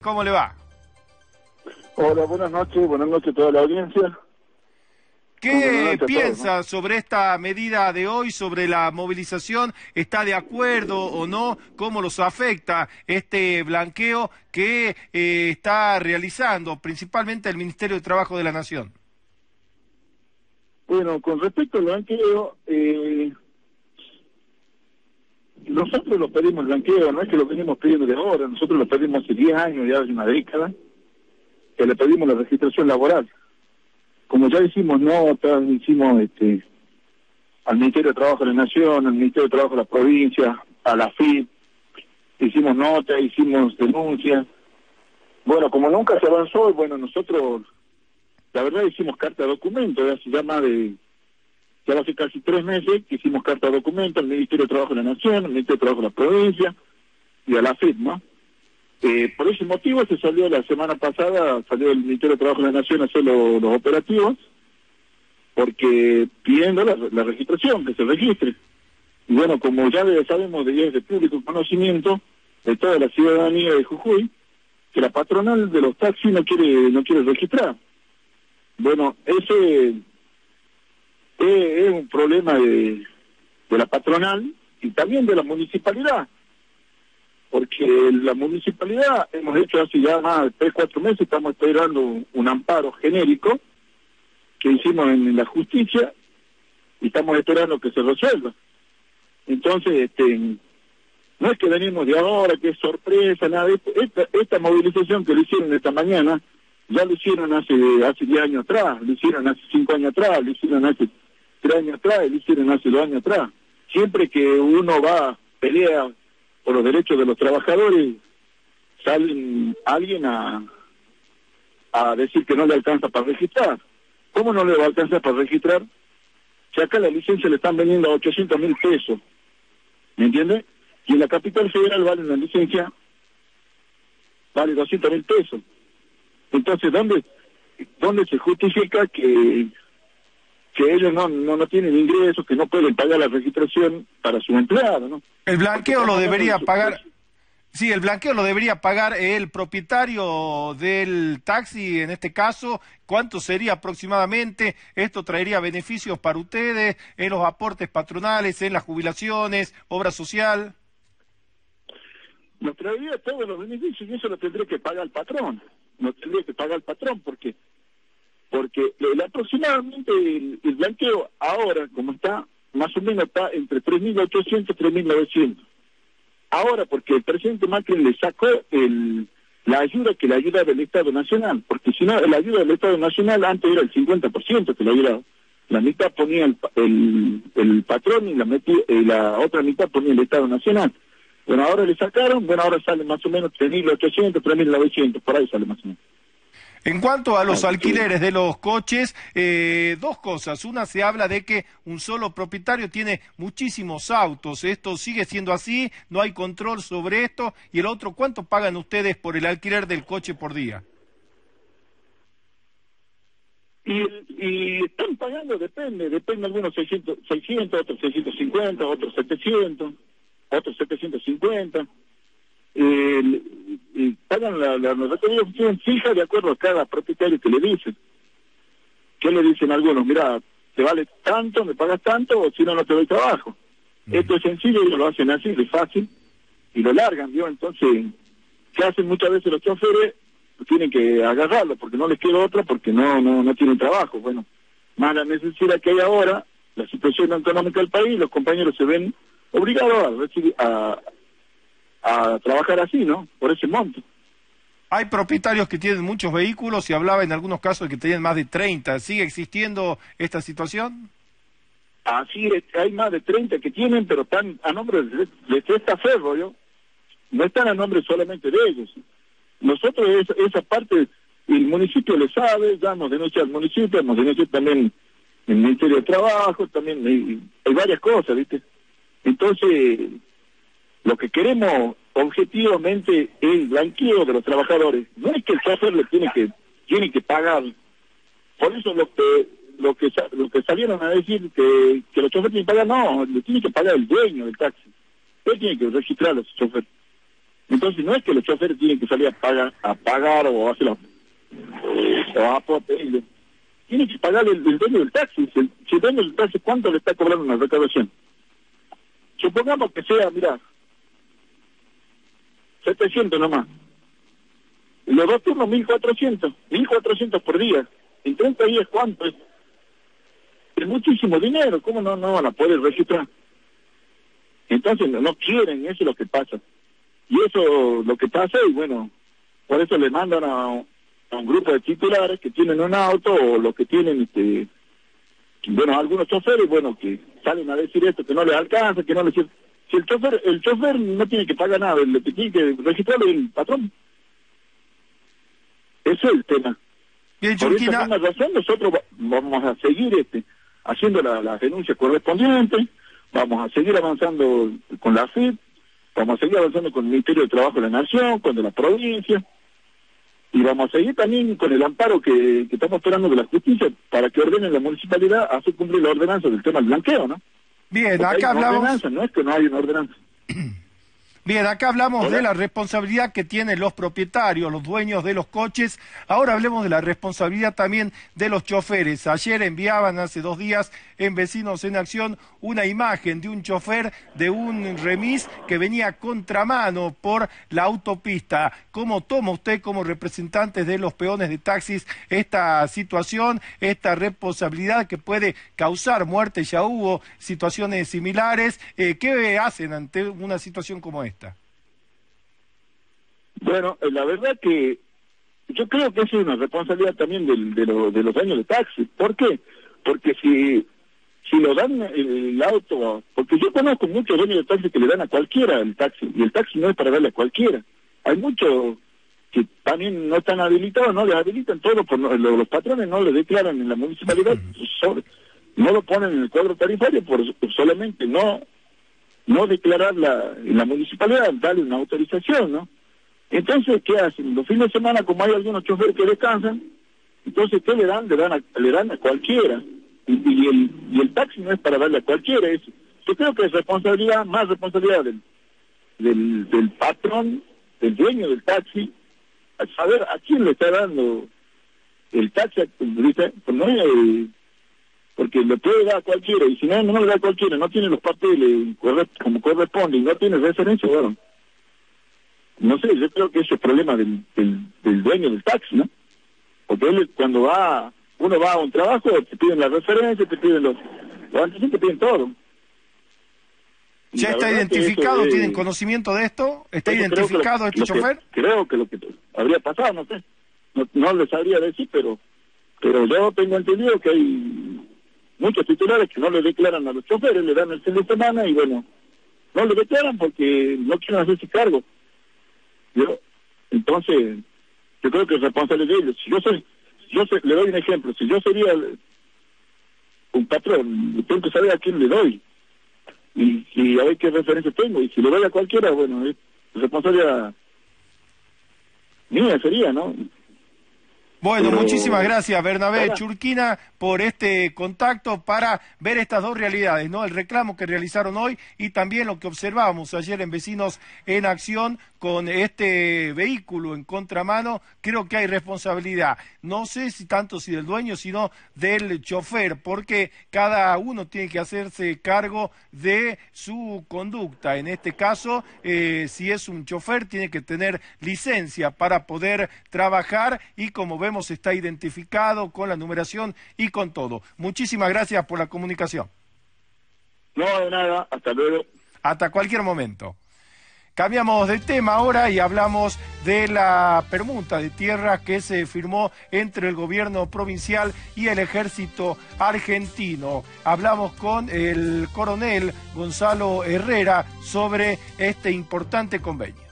¿cómo le va? Hola, buenas noches a toda la audiencia. ¿Qué piensa sobre esta medida de hoy, sobre la movilización? ¿Está de acuerdo o no? ¿Cómo los afecta este blanqueo que está realizando principalmente el Ministerio de Trabajo de la Nación? Bueno, con respecto al blanqueo, nosotros lo pedimos el blanqueo, no es que lo venimos pidiendo de ahora, nosotros lo pedimos hace 10 años, ya hace una década, que le pedimos la registración laboral. Como ya hicimos notas, hicimos al Ministerio de Trabajo de la Nación, al Ministerio de Trabajo de la provincia, a la FIP, hicimos notas, hicimos denuncias. Bueno, como nunca se avanzó, bueno, nosotros, la verdad, hicimos carta de documento, ya hace casi 3 meses que hicimos carta de documento al Ministerio de Trabajo de la Nación, al Ministerio de Trabajo de la provincia y a la FIP, ¿no? Por ese motivo se salió la semana pasada, salió el Ministerio de Trabajo de la Nación a hacer los operativos, porque pidiendo la registración, que se registre. Y bueno, como ya sabemos ya es de público conocimiento de toda la ciudadanía de Jujuy, que la patronal de los taxis no quiere registrar. Bueno, ese es un problema de la patronal y también de la municipalidad. Porque la municipalidad hemos hecho hace ya más de 3, 4 meses, estamos esperando un amparo genérico que hicimos en la justicia y estamos esperando que se resuelva. Entonces, no es que venimos de ahora, que es sorpresa, nada de esto. Esta movilización que lo hicieron esta mañana, ya lo hicieron hace 10 años atrás, lo hicieron hace 5 años atrás, lo hicieron hace 3 años atrás, lo hicieron hace 2 años atrás. Siempre que uno va, pelea por los derechos de los trabajadores, salen alguien a decir que no le alcanza para registrar. ¿Cómo no le va a alcanzar para registrar? Si acá la licencia le están vendiendo a 800.000 pesos, ¿me entiende? Y en la capital federal vale una licencia, vale 200.000 pesos. Entonces, ¿dónde se justifica que ellos no tienen ingresos, que no pueden pagar la registración para su empleado, ¿no? El blanqueo lo debería pagar, sí, el blanqueo lo debería pagar el propietario del taxi, en este caso. ¿Cuánto sería aproximadamente? ¿Esto traería beneficios para ustedes en los aportes patronales, en las jubilaciones, obra social? Nos traería todos los beneficios y eso lo tendría que pagar el patrón. No tendría que pagar el patrón porque aproximadamente el blanqueo ahora, como está, más o menos está entre 3.800 y 3.900. Ahora, porque el presidente Macri le sacó la ayuda del Estado Nacional, porque si no, la ayuda del Estado Nacional antes era el 50% que la ayudaba. La mitad ponía el patrón y la otra mitad ponía el Estado Nacional. Bueno, ahora le sacaron, ahora sale más o menos 3.800, 3.900, por ahí sale más o menos. En cuanto a los alquileres de los coches, 2 cosas. Una, se habla de que un solo propietario tiene muchísimos autos. ¿Esto sigue siendo así? ¿No hay control sobre esto? Y el otro, ¿cuánto pagan ustedes por el alquiler del coche por día? Y están pagando, depende algunos 600, otros 650, otros 700, otros 750. Y pagan la retribución fija de acuerdo a cada propietario que le dicen. ¿Qué le dicen algunos? Mira, te vale tanto, me pagas tanto, o si no, no te doy trabajo. Esto es sencillo, ellos lo hacen así, de fácil, y lo largan, ¿vio? Entonces, ¿qué hacen muchas veces los choferes? Tienen que agarrarlo, porque no les queda otra, porque no tienen trabajo. Bueno, más la necesidad que hay ahora, la situación económica del país, los compañeros se ven obligados a trabajar así, ¿no? Por ese monto. Hay propietarios que tienen muchos vehículos y hablaba en algunos casos de que tenían más de 30. ¿Sigue existiendo esta situación? Así es, hay más de 30 que tienen, pero están a nombre de Cesta Ferro, ¿yo? No están a nombre solamente de ellos. Nosotros esa parte, el municipio le sabe, ya hemos denunciado al municipio, hemos denunciado también el Ministerio de Trabajo, también hay varias cosas, ¿viste? Entonces, lo que queremos objetivamente es el blanqueo de los trabajadores. No es que el chofer le tiene que pagar. Por eso lo que salieron a decir que los choferes tienen que pagar, no, le tiene que pagar el dueño del taxi. Él tiene que registrar a los choferes. Entonces no es que los choferes tienen que salir a pagar o hacer o a pedirle. Tiene que pagar el dueño del taxi. Si el dueño del taxi, ¿cuánto le está cobrando una recaudación? Supongamos que sea, mira, 700 nomás. Los dos turnos, 1.400 por día. En 30 días, ¿cuánto es? Es muchísimo dinero. ¿Cómo no van a poder registrar? Entonces no quieren, eso es lo que pasa. Y eso lo que pasa, y bueno, por eso le mandan a un grupo de titulares que tienen un auto, o los que tienen, bueno, algunos choferes, bueno, que salen a decir esto, que no les alcanza, que no les... Si el chofer no tiene que pagar nada, el que tiene que registrarlo es el patrón. Ese es el tema. Bien, por esa misma razón nosotros vamos a seguir haciendo las denuncias correspondientes, vamos a seguir avanzando con la AFIP, vamos a seguir avanzando con el Ministerio de Trabajo de la Nación, con de la provincia, y vamos a seguir también con el amparo que estamos esperando de la justicia para que ordenen la municipalidad a hacer cumplir la ordenanza del tema del blanqueo, ¿no? Bien, porque acá hablamos... ordenanza, no es que no hay una ordenanza. Bien, acá hablamos ¿Hola? de la responsabilidad que tienen los propietarios, los dueños de los coches. Ahora hablemos de la responsabilidad también de los choferes. Ayer enviaban, hace 2 días, en Vecinos en Acción, una imagen de un chofer de un remis que venía a contramano por la autopista. ¿Cómo toma usted, como representante de los peones de taxis, esta situación, esta responsabilidad que puede causar muerte? Ya hubo situaciones similares. ¿Qué hacen ante una situación como esta? Bueno, la verdad que yo creo que eso es una responsabilidad también de los dueños de taxi. ¿Por qué? Porque si lo dan el auto, porque yo conozco muchos dueños de taxi que le dan a cualquiera el taxi, y el taxi no es para darle a cualquiera. Hay muchos que también no están habilitados, no les habilitan todo, los patrones no le declaran en la municipalidad, no lo ponen en el cuadro tarifario por solamente no declarar en la municipalidad, darle una autorización, ¿no? Entonces, ¿qué hacen? Los fines de semana, como hay algunos choferes que descansan, entonces, ¿qué le dan? Le dan a cualquiera. Y el taxi no es para darle a cualquiera. Yo creo que es más responsabilidad del patrón, del dueño del taxi, a saber a quién le está dando el taxi, ¿viste? Pues no es... porque le puede dar a cualquiera, y si no le da a cualquiera, no tiene los papeles como corresponde, y no tiene referencia, bueno, no sé, yo creo que ese es el problema del dueño del taxi, ¿no? Porque él, cuando uno va a un trabajo, te piden la referencia, te piden los antecedentes, te piden todo. ¿Ya está identificado? ¿Tienen conocimiento de esto? ¿Está identificado este chofer? Creo que lo que habría pasado, no sé, no le sabría decir, pero yo tengo entendido que hay muchos titulares que no le declaran a los choferes, le dan el fin de semana y bueno, no le declaran porque no quieren hacerse cargo. Entonces, yo creo que es responsable de ellos. Le doy un ejemplo, si yo sería un patrón, tengo que saber a quién le doy y a ver qué referencia tengo, y si le doy a cualquiera, bueno, es responsabilidad mía sería, ¿no? Bueno, muchísimas gracias, Bernabé Churquina, por este contacto para ver estas dos realidades, ¿no? El reclamo que realizaron hoy y también lo que observábamos ayer en Vecinos en Acción con este vehículo en contramano. Creo que hay responsabilidad, no sé si tanto del dueño, sino del chofer, porque cada uno tiene que hacerse cargo de su conducta. En este caso, si es un chofer, tiene que tener licencia para poder trabajar y, como vemos, está identificado con la numeración y con todo. Muchísimas gracias por la comunicación. No, de nada, hasta luego. Hasta cualquier momento. Cambiamos de tema ahora y hablamos de la permuta de tierras que se firmó entre el gobierno provincial y el ejército argentino. Hablamos con el coronel Gonzalo Herrera sobre este importante convenio.